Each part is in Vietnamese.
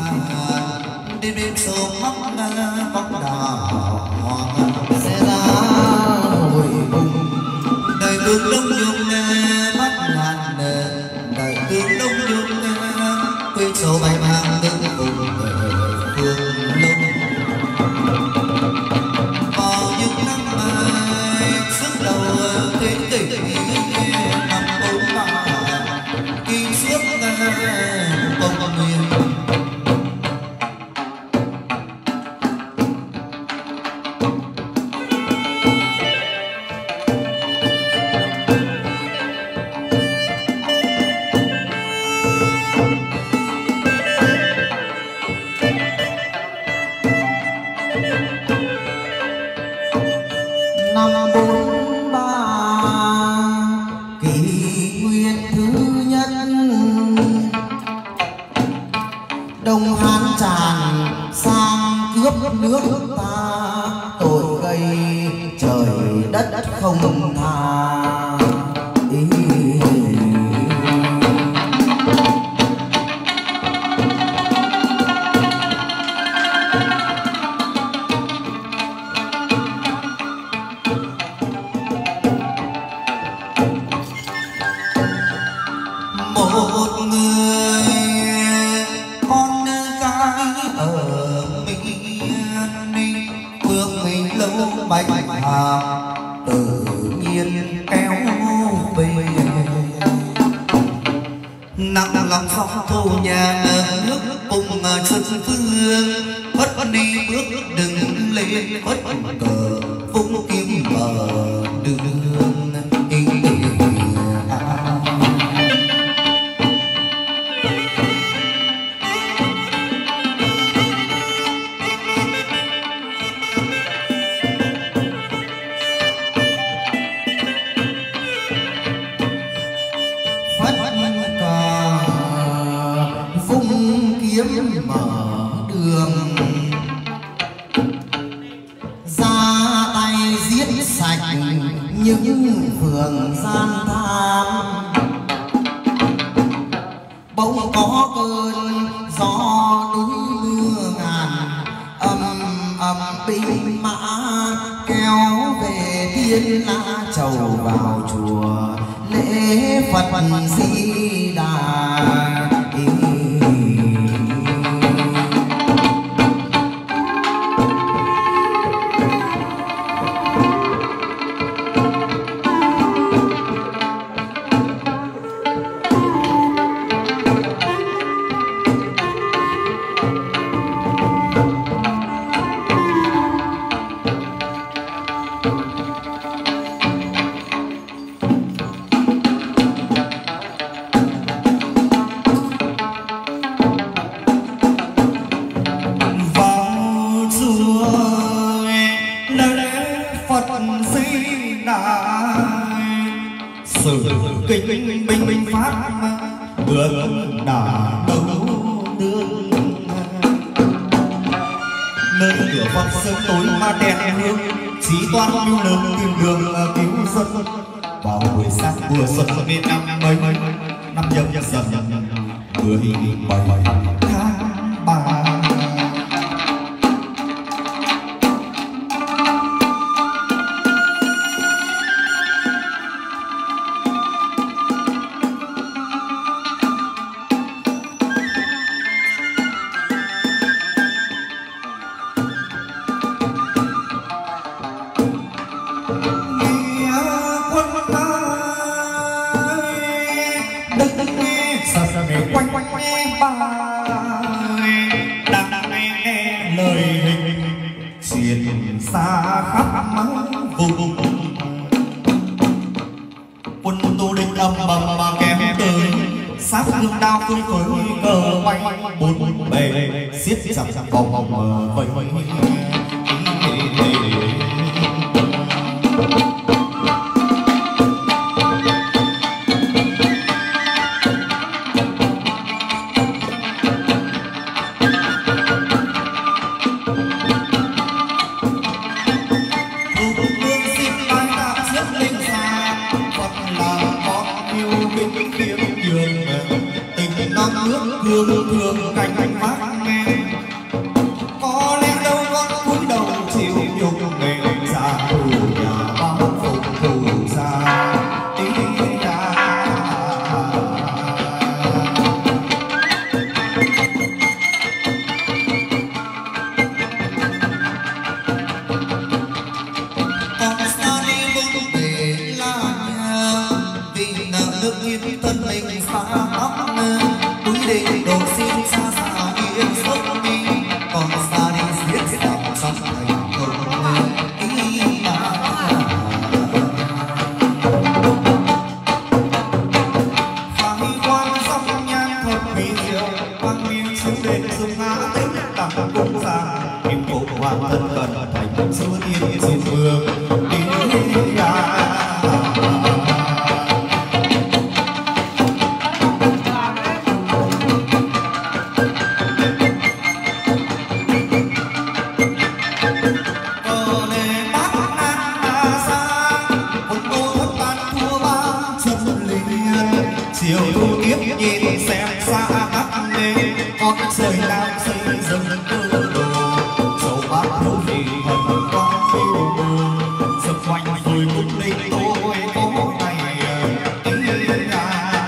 đêm đêm sớm mắc bóng đào sẽ ra hồi cùng đời tương đông nhung mắt ngàn đời tương đông nhung quê sầu bay mang tương cùng phương lông vào những năm sức đầu thế kỷ năm bốn ba kỳ suốt công nguyên năm bốn ba kỷ nguyên thứ nhất Đông Hán tràn sang cướp nước ta tội gây trời đất không tha một người con gái ở miền Ninh phương mình lâu bạch hà tự nhiên kéo về nặng lòng phong thu nhà nước cùng xuân phương phất đi bước đừng lên phất cờ vung kiếm bờ đường kiếm mở đường ra tay giết sạch những phường gian tham bỗng có cơn gió núi mưa ngàn ầm binh mã kéo về thiên la chầu vào chùa lễ Phật Di Đà sự kinh binh pháp bước đà đấu nương nơi lửa vòng sớm tối ma đèn hương chí toan mưu lớn tìm đường cứu dân vào buổi sáng mùa xuân bên năm mấy năm nhâm dần 17 tháng 3 lời hình truyền xa khắp vùng quân tu địch âm bầm mà kém tới sát thương đao phương phới cờ quay bốn bề xiết chặt vòng vẫy thương cành phát thân mình xa tóc túi định đồ xin xa xa yên giấc đi còn xa đi giết dòng sông thành công ý phải quan sông nhan thật vì diệu quan miên xuống đền sông ngã tính tặng cung già kim cổ hoàng thân cần thành số tiên diệu vương đi ra. Trời đang xây dựng cơ đồ dẫu bác thiếu gì thần quang phiêu bờ dập quanh rồi cũng linh tôi có ngày ý ra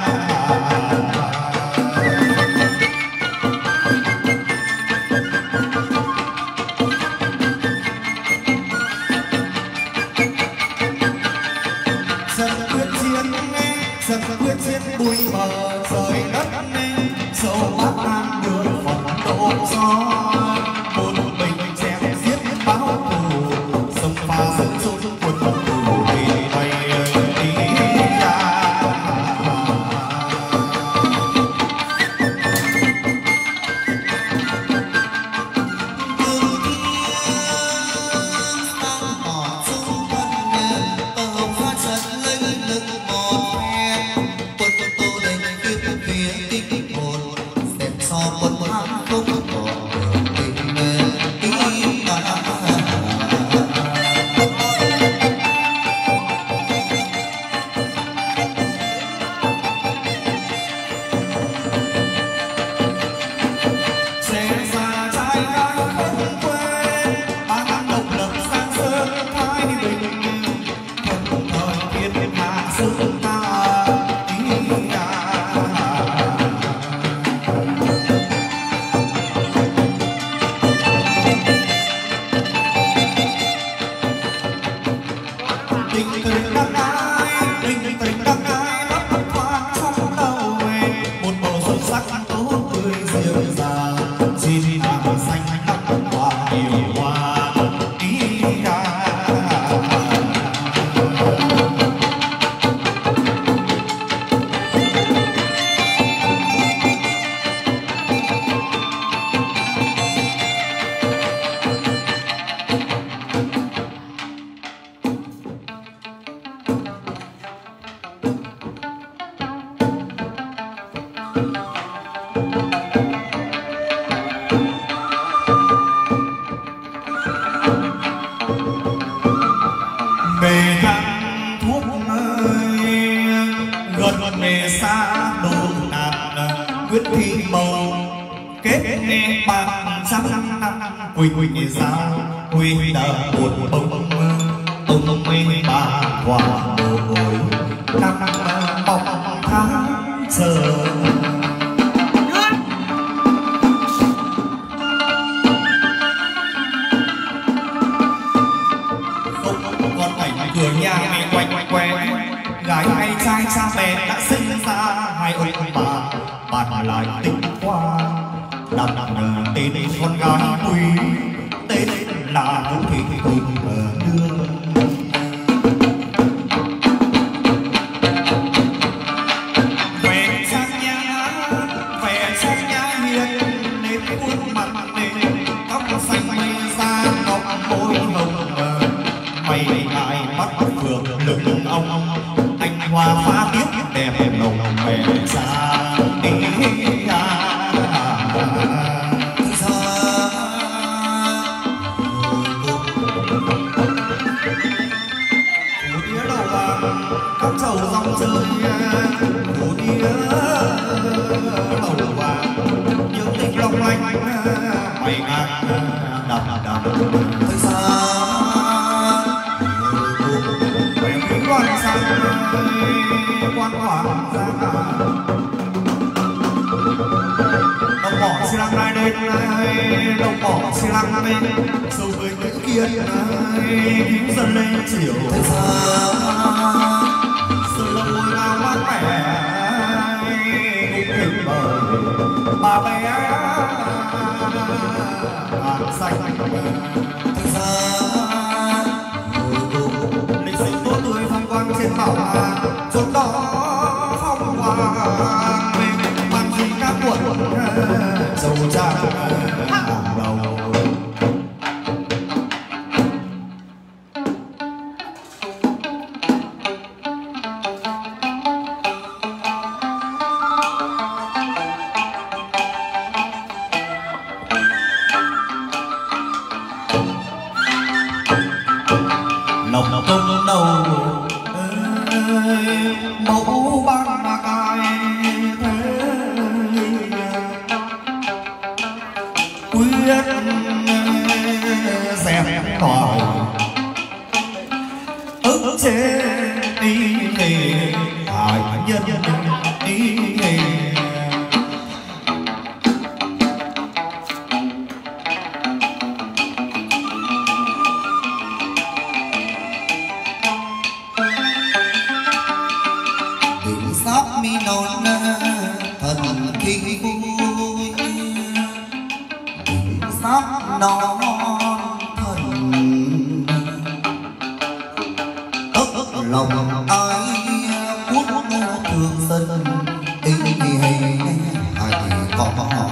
dần quyết chiến bụi mờ rời đất dẫu bác đang đưa độ gió một mình chém giết báo thù sông pha dẫn dồn quân thù thì bay đi ra từ kia sang mỏ chung thân tàu phát trận lấy lưng một phe quân tô đánh tiếp phía kích một xem so quân thắng không còn tình ý ta sẽ ra trái gai không quên ba năm độc lập sang sơn thái bình thần thời thiên hạ xứng ta ý ta tình tình đăng ai lấp thoáng trong đầu một màu xuân sắc tốt tươi dịu dàng xin hàng xanh đắp hoa điều hoa ý ra bề thang thuốc ơi gần bề xa đồ nạt quyết thi màu kết nghe bằng trăm năm quỳnh giao huy đờ một bông ông mê bà hoàng bồi năm bóng tháng giờ cửa nhà mẹ quanh quanh gái hay trai cha mẹ đã sinh ra hai ông bà bàn lại tình qua đặt tên con gái quý tên là Vũ Thị Quỳnh đưa về sang nhà hiền nên khuôn mặt nên tóc xanh mây da ngọc môi hồng mày lại bắt phượng lưng ông anh hoa phá tiếp đẹp nồng mẹ xa đi ra phủ đĩa đầu vàng các trầu rong chơi phủ đĩa đầu vàng những tình long lanh mày ngang đầm thời gian quan sang quan hoàng gia đồng bỏ xi lăng này đây đồng bỏ xi lăng này sâu với nữ kia cứu dần lên chiều thời gian sự lông môi nào mát mẻ bà bé xanh thực ra lịch sử tốt tươi phong quang trên bảo hà chốn đó phong quang về mang gì các quận dầu trang hàng đầu. Nồng công đầu mẫu ban mà cài thế quyết dẹp tỏi ức chế đi nghề hải nhân đi nghề sắp mi non thần kinh vui sắp non thần ức lòng ai quốc thương dân ý hay có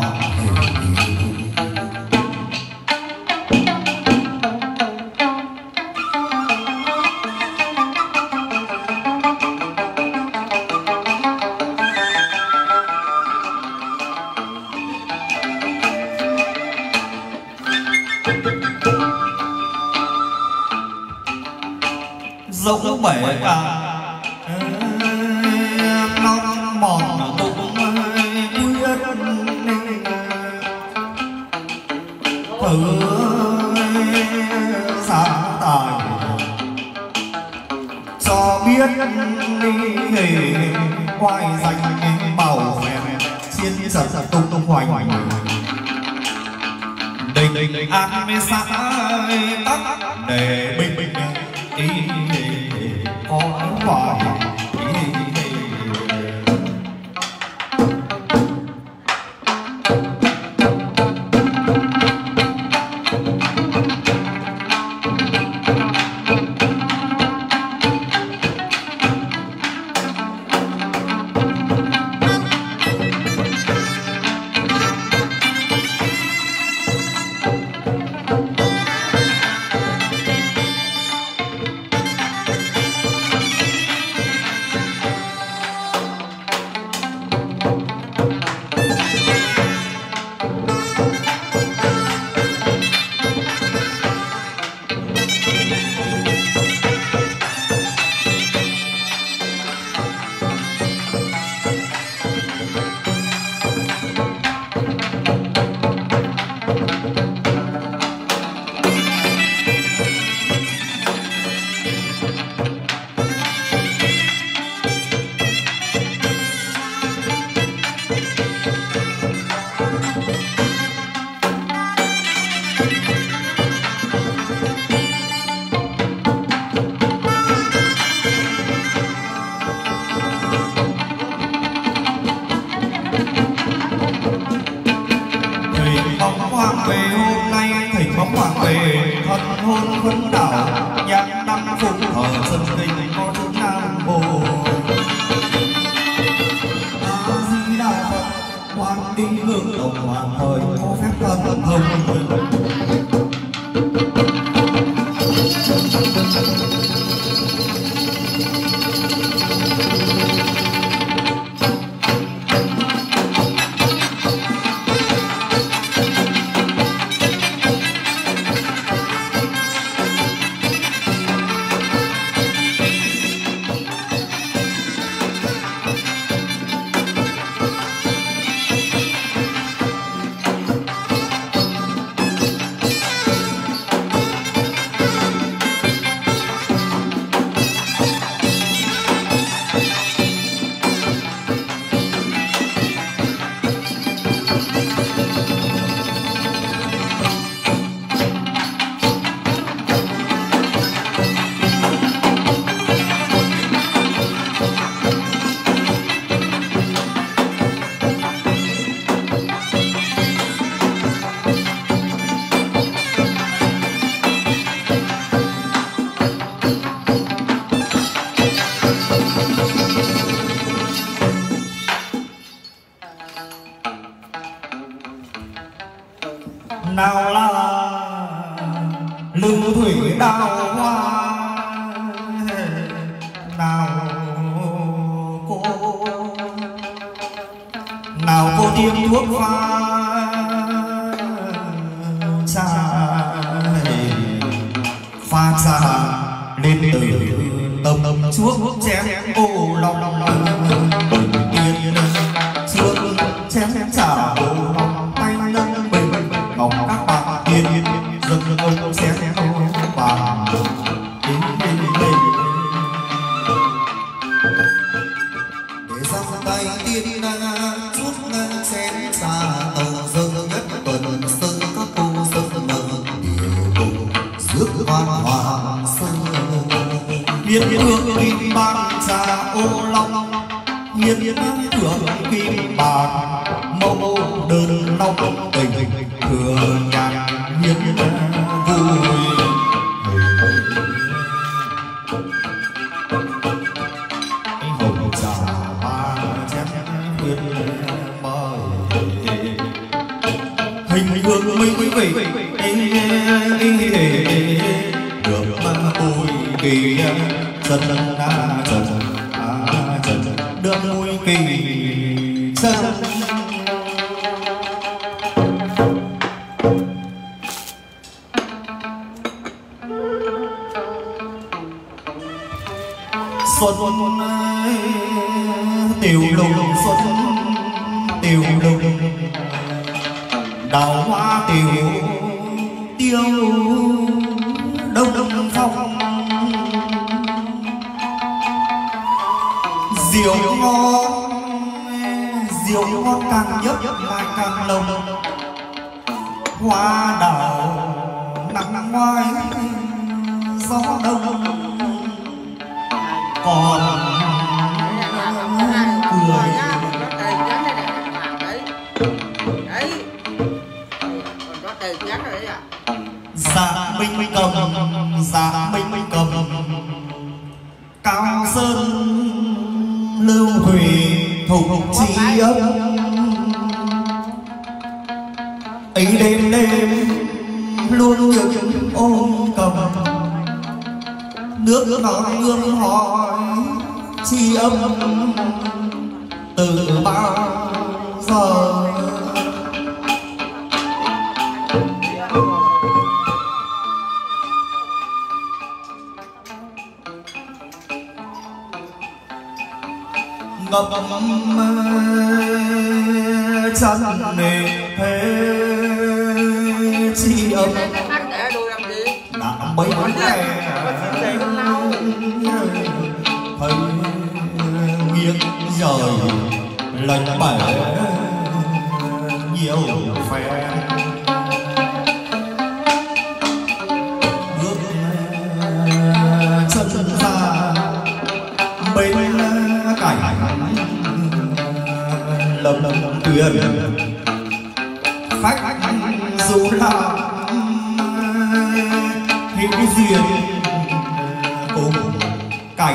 dẫu bể cả non mòn cũng quyết thử sáng tài cho biết đi nghề quay danh màu chiến trận tung hoành đình an mê xã tắc để bình bình ý có hoài về hôm nay thỉnh bóng hoàng về thân hôn vấn đảo nhạc năm phục thờ sân kinh có chốn nam bộ a di đà phật quan đi hương đồng hoàng thời có phép thần thông nào là lưng thủy đào hoa, nào cô tiêm thuốc pha xa lên từ tâm chuốc chén ô long tiên chuốc chén trà ô long tay nâng bình ngọc các bạn tiên dâng ông chén ô vàng để giang tay tiên chuốc chén trà tàu dâng nhất tuần sơn các cô dâng mừng điều cùng rước quan hoàng sơn hiến hương kim ban trà ô long, hiến hương kim ban mẫu đơn long tình thừa nhạc hiến vui. Hồng trà ba chén huyền mời hình hương minh quý vị được vui kỳ chân được vui kỳ chân. Xuân tiểu lùng xuân tiểu lùng đào hoa tiểu tiêu đông phong rượu ngon càng nhấp lại càng lồng hoa đào nắng ngoài gió đông còn cười dạ minh cầm cao sơn lưu thủy thục chi âm ấy đêm luôn những ôm cầm nước ngọt hương hỏi chi âm từ bao giờ. Ngập chân nề thế chi âm đã mấy ngày thấy nghiêng rời lạnh bể nhiều phe bước chân ra bên cảnh lầm tuyền khách dù là hữu duyên cùng cảnh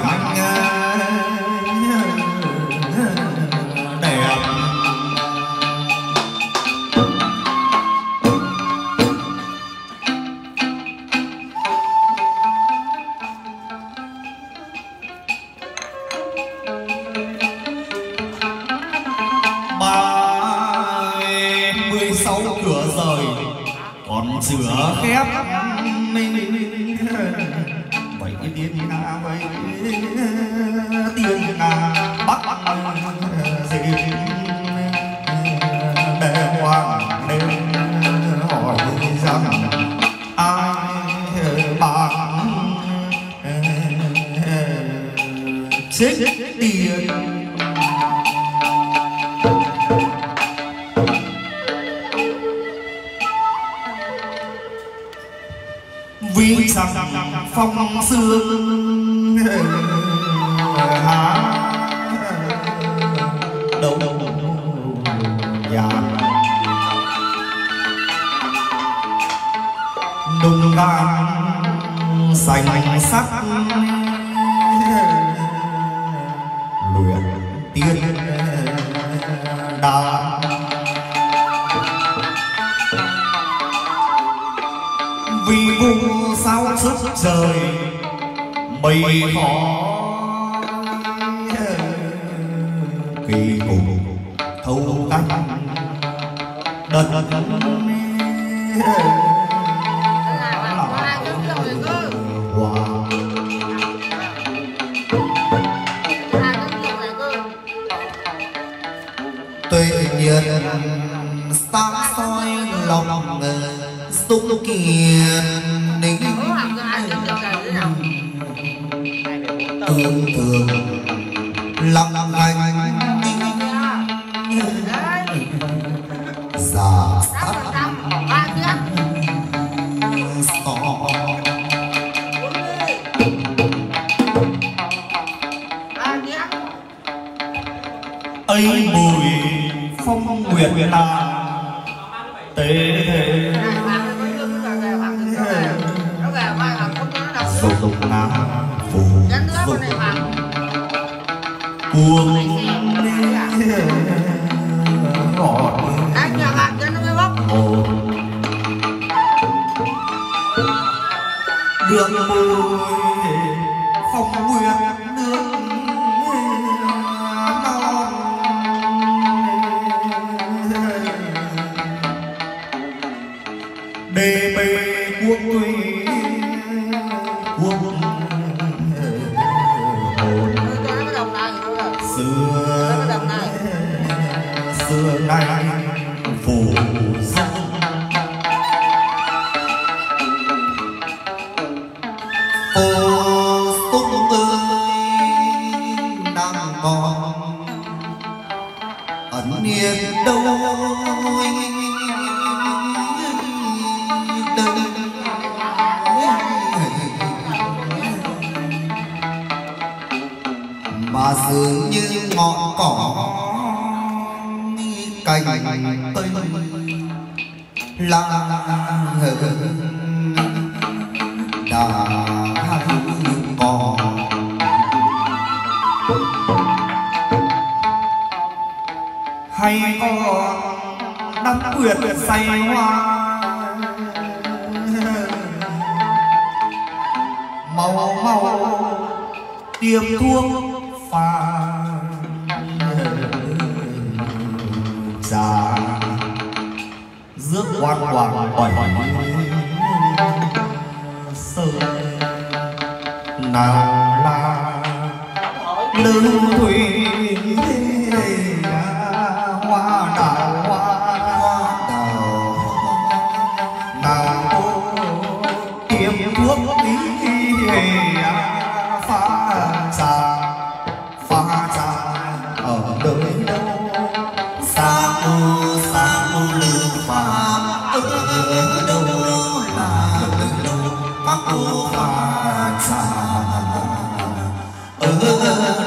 đẹp. Cửa rời còn chữa khép bảy tiên nga bảy tiên nga bắc dịp để hoàng đêm hỏi rằng ai bằng chết tiền. Vì rằng phong sương há đầu nhà nung gan xanh sắc luyện tiên đàn sức rời mây khói kỳ cùng thâu canh đất tuy nhiên sáng soi lòng sung kiên ninh tương thường lòng anh giả sắt sọ ấy mùi phong nguyệt ta tế thế dùng nám phù dụng cuồng ngọt hồ đường mùi phong nguyệt nước đê mê quốc tuy quốc hồn xưa nay phủ dung ô sung ơi đang còn ẩn yên đâu mà dường như ngọn cỏ cành tây lá đã còn hay còn đắm quyệt say hoa màu màu tiêm thuốc pha già rước quan hoàng bảy sơ nào là lưu thủy hoa đào nào tiêm thuốc ý pha trà ở đời đâu sa mô lư phàm ở đâu là đâu các cô pha trà ở đâu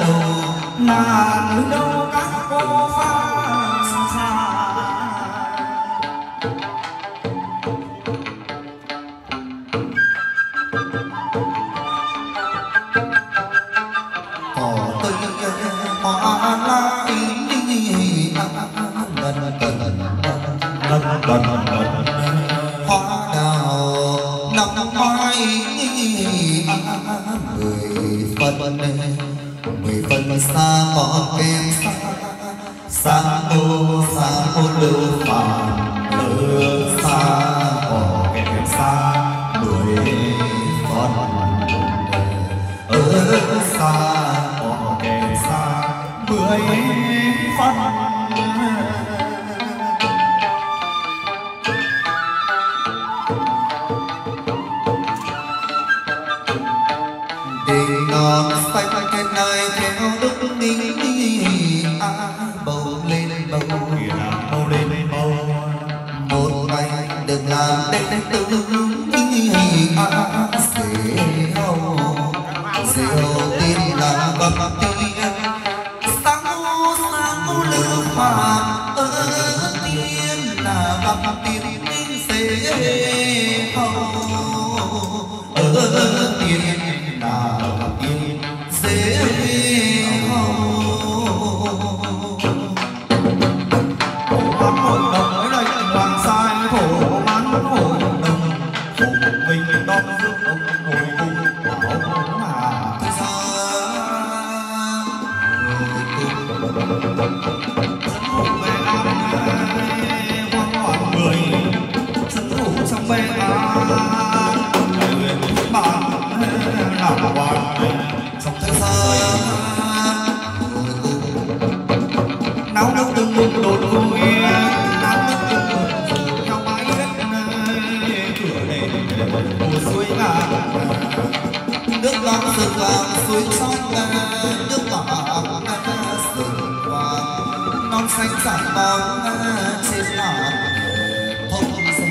là đâu các cô pha trà cỏ tươi hoa lá hoa đào năm mai 10 phần xa có em xa ô lưu phàm ở xa có em xa 10 phần ở xa có em xa 10 phần đình non xanh trên nơi theo đức ninh bầu lên bầu một tay đừng làm đến tư diệu tin là bậc tiên sáng lưu phàm ở tiên là bậc tiên sẽ hầu ở tiên là bậc tiên sẽ hội đồng ở đây hoàng sai phổ mãn hội đồng phụng bình đón rước ông náo nước từng mừng đột vui náo nước từng mừng theo bãi đất cửa đền hồ suối vàng nước bạc sương vàng suối sông nước bạc sương vàng non xanh rải bóng trên làn thông reo.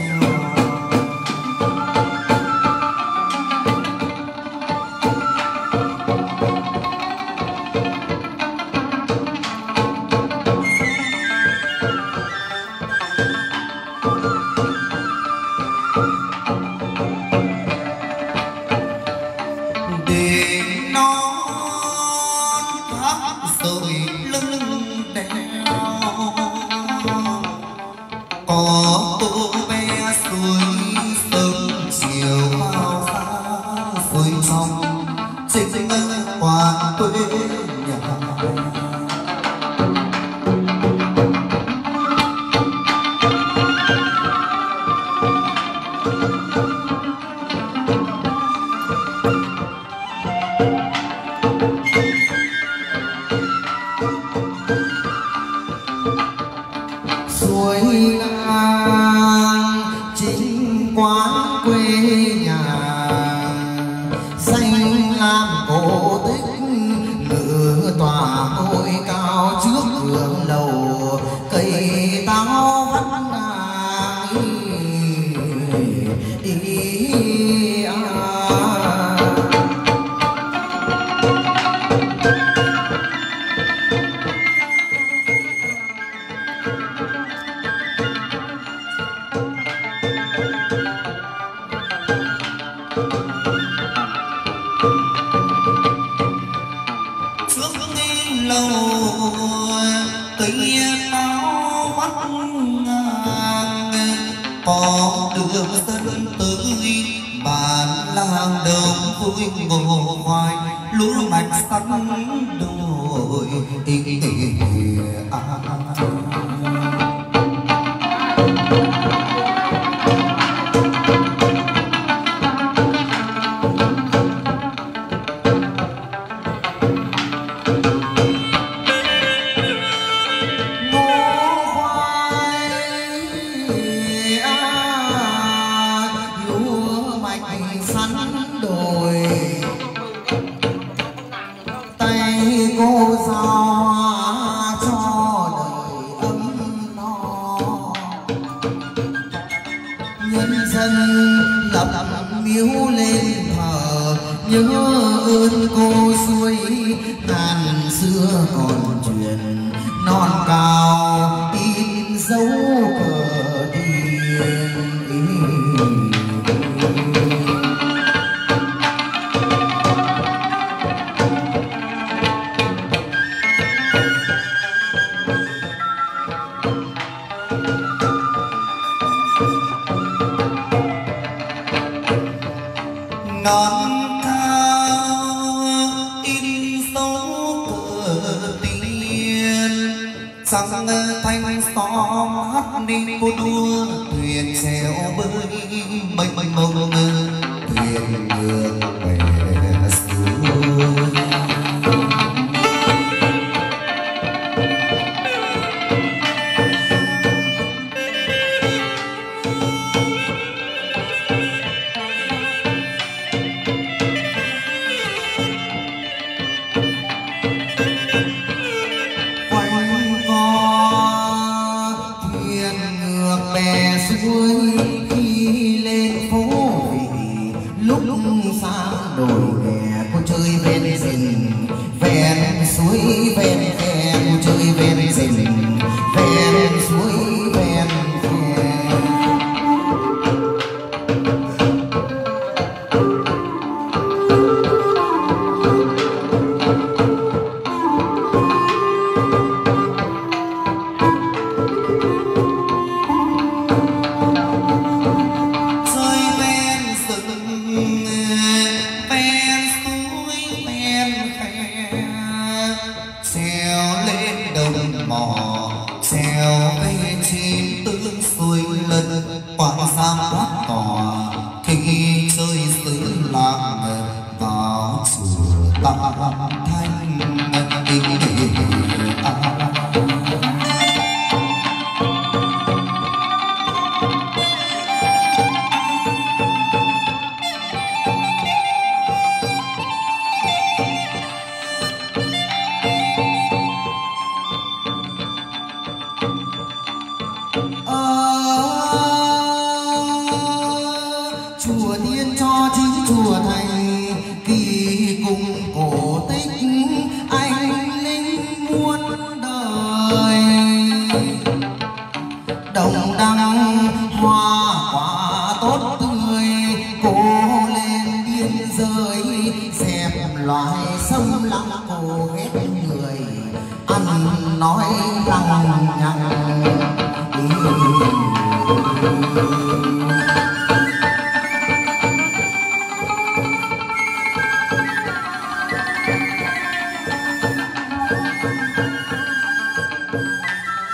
thanh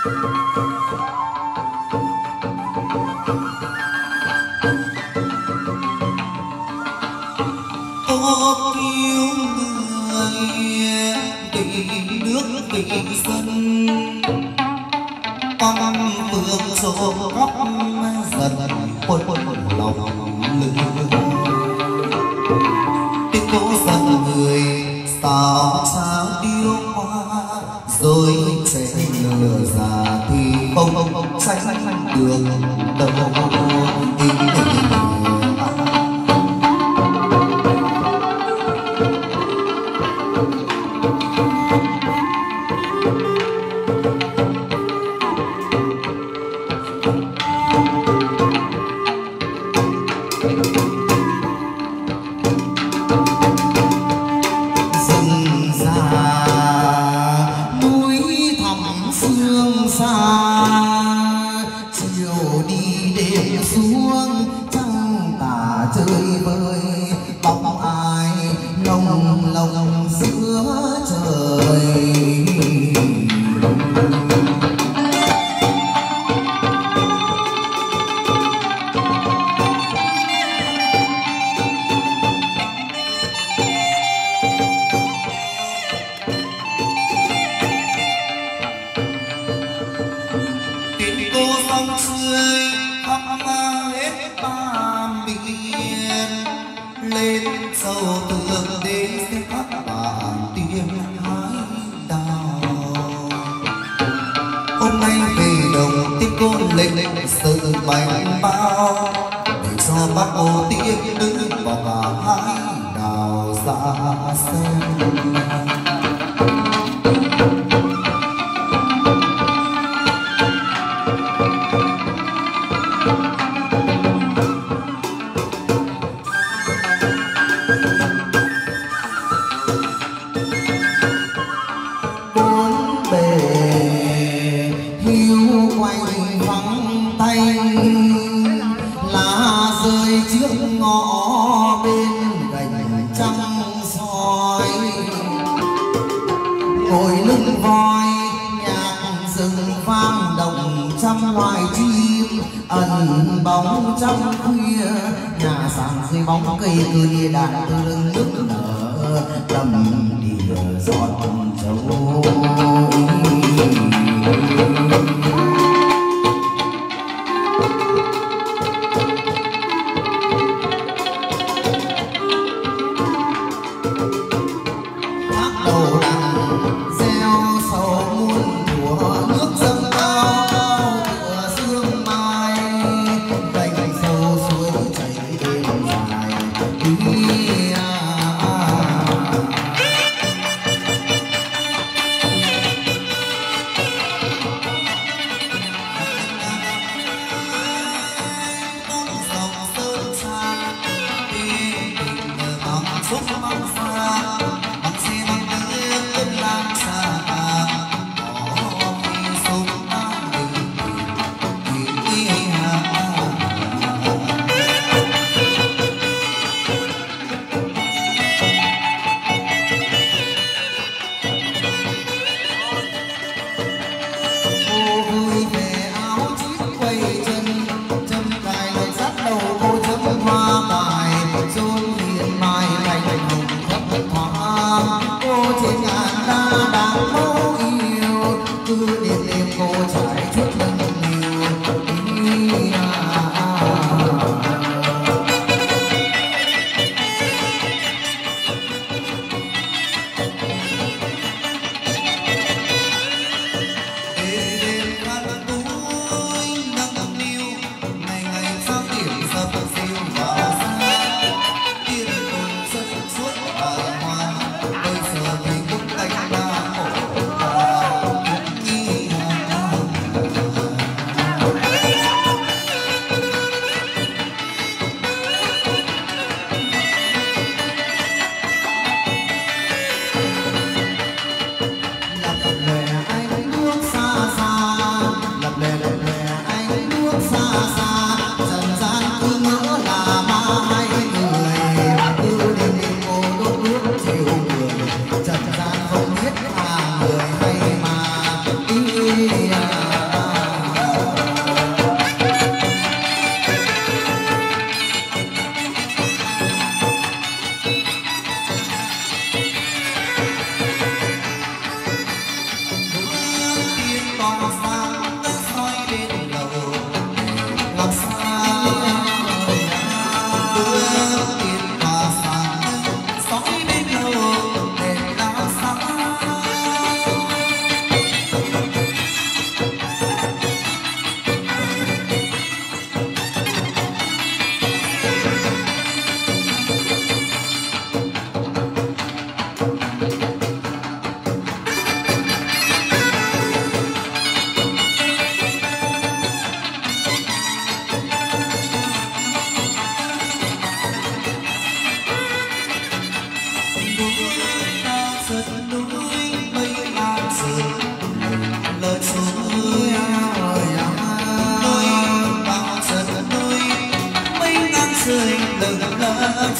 có cứu người vì nước vì dân con phương số góc dần quân lòng lưng tiếng cố dần người sao sao tiêu hoa rồi sẽ lừa già thì bông xanh đường đâu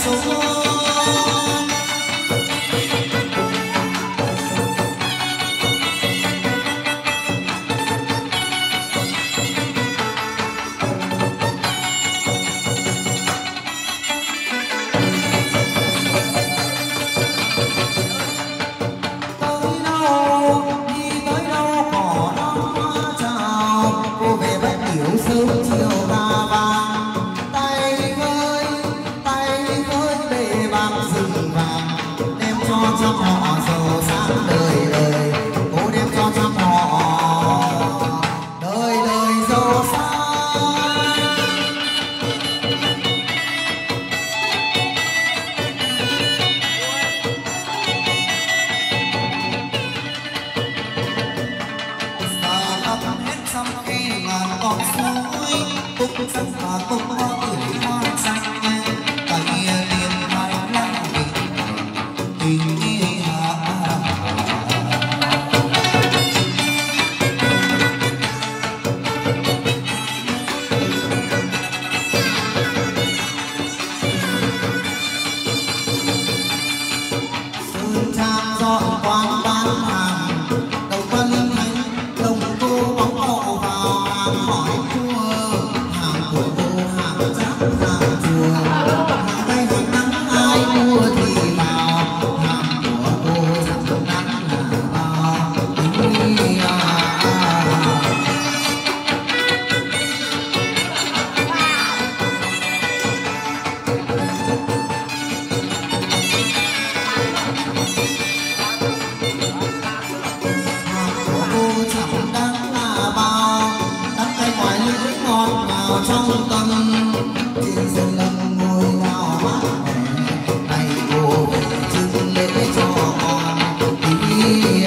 xuống. Sớm chiều ra vàng tay với bề bạc rừng vàng đem cho trăm họ giàu sáng đời đời cố đem cho trăm họ đời đời giàu sang. Giờ lấp hết trong khi ngàn con suối cũng rất là cũng có tuổi hoa xanh tay liền hai lá tình hạ. Sơn trang dọn quán bán hàng đầu quan linh thánh đồng cô bóng hộ vào hàng hỏi hàng của cô hàng giáp hàng chùa hàng tay hàng nắng ai mua thì vào hàng của cô giáp nắng là vào tình chẳng đáng là bao đắng cay ngoài lưỡi ngọt ngào trong tâm trên sân lâm ngồi ngào mát mẻ này cô về chừng lễ cho con đi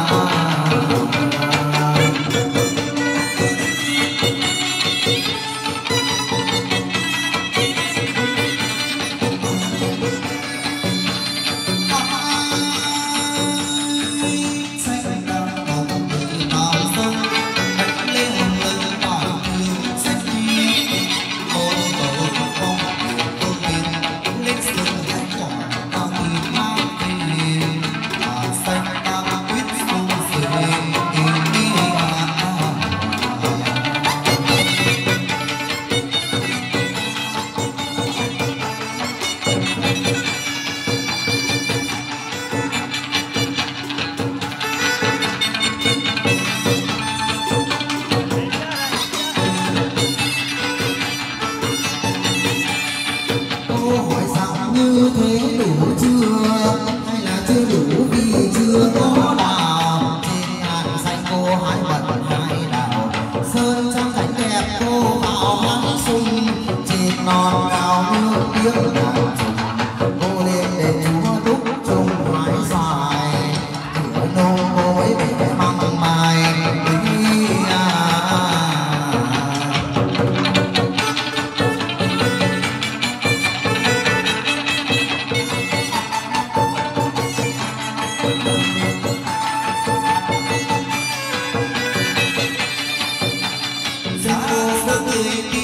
như thế đủ chưa hay là chưa đủ vì chưa có đào trên ngàn xanh cô hái bật hai đào sơn trong cảnh đẹp cô vào hái sung trên non cao nước tiếng đàn cô lên để chúa đúc chung hoài dài cửa nô cô ấy để măng mai giá người